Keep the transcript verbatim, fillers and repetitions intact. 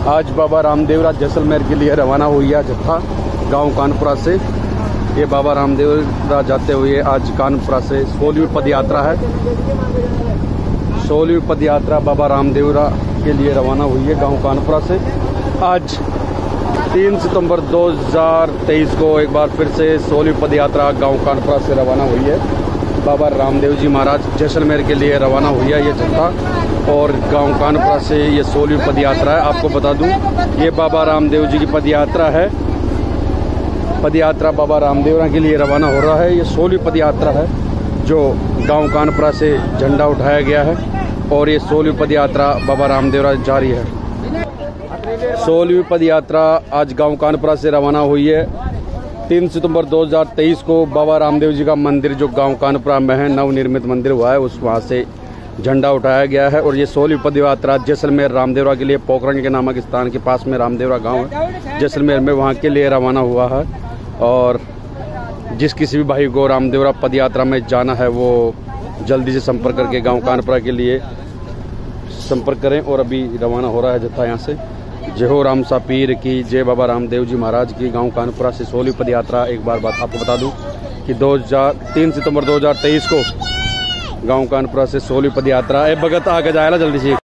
आज बाबा रामदेवरा जैसलमेर के लिए रवाना हुई है जत्था गांव कानपुरा से। ये बाबा रामदेवरा जाते हुए आज कानपुरा से सोलहवीं पद यात्रा है। सोलहवीं पद यात्रा बाबा रामदेवरा के लिए रवाना हुई है गांव कानपुरा से। आज तीन सितंबर दो हज़ार तेईस को एक बार फिर से सोलहवीं पद यात्रा गांव कानपुरा से रवाना हुई है। बाबा रामदेव जी महाराज जैसलमेर के लिए रवाना हुई है ये जत्था, और गांव कानपुरा से ये सोलहवीं पद यात्रा है। आपको बता दूं ये बाबा रामदेव जी की पद यात्रा है। पद यात्रा बाबा रामदेवरा के लिए रवाना हो रहा है। ये सोलहवीं पद यात्रा है जो गांव कानपुरा से झंडा उठाया गया है, और ये सोलहवीं पद यात्रा बाबा रामदेवरा जारी है। सोलहवीं पद यात्रा आज गांव कानपुरा से रवाना हुई है। तीन सितंबर दो हज़ार तेईस को बाबा रामदेव जी का मंदिर जो गांव कानपुरा में है, नवनिर्मित मंदिर हुआ है, उस वहाँ से झंडा उठाया गया है। और ये सोलहवीं पद यात्रा जैसलमेर रामदेवरा के लिए, पोखरण के नामक स्थान के पास में रामदेवरा गांव है जैसलमेर में, वहाँ के लिए रवाना हुआ है। और जिस किसी भी भाई को रामदेवरा पद यात्रा में जाना है वो जल्दी से संपर्क करके गांव कानपुरा के लिए संपर्क करें। और अभी रवाना हो रहा है जत्था यहाँ से। जय हो राम सा पीर की, जय बाबा रामदेव जी महाराज की। गांव कानपुरा से सोलहवीं पद यात्रा, एक बार बात आपको बता दूं कि दो हज़ार तीन सितंबर दो हज़ार तेईस को गांव कानपुरा से सोलहवीं पद यात्रा ए भगत आगे जाएगा जल्दी से।